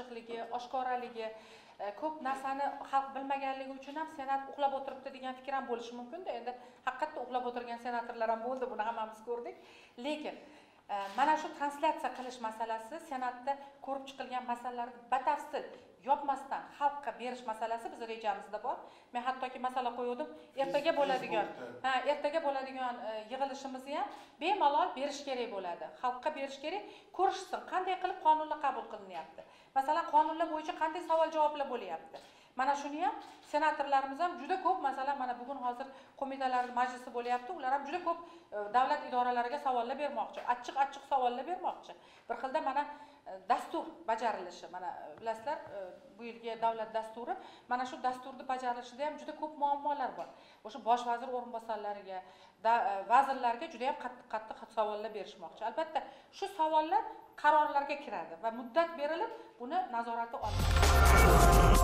ochiqligi, oshkoraligi, ko'p narsani xalq bilmaganligi uchun ham senat uxlab o'tiribdi degan fikr ham bo'lishi mumkin-da. Endi haqiqatda uxlab o'tirgan senatorlar ham bo'ldi, buni hammamiz ko'rdik. Lekin mana shu translyatsiya qilish masalasi, senatda ko'rib chiqilgan masalalarni batafsil yopmasdan xalqqa berish masalasi biz rejamizda bor. Men hattoki masala qo'ydim, ertaga bo'ladigan yig'ilishimizni ham bemalol berish kerak bo'ladi. Xalqqa berish kerak, ko'rishsin qanday qilib qonunlar qabul qilinyapti. Masalan, qonunlar bo'yicha qanday savol-javoblar bo'lyapti. Mana shuni ham senatorlarimiz ham juda ko'p, masalan, mana bugun hozir qo'mitalar majlisi bo'lyapti, ular ham juda ko'p davlat idoralariga savollar bermoqchi, achchiq savollar bermoqchi. Bir xilda mana dastur bajarilishi, mana bilasizlar, bu yilgi davlat dasturi, mana shu dasturni bajarilishida ham juda ko'p muammolar bor. O'sha bosh vazir o'rinbosarlariga, vazirlarga juda ham qattiq savollar berishmoqchi. Albatta, shu savollar qarorlarga kiradi va muddat berilib, buni nazorati olinadi.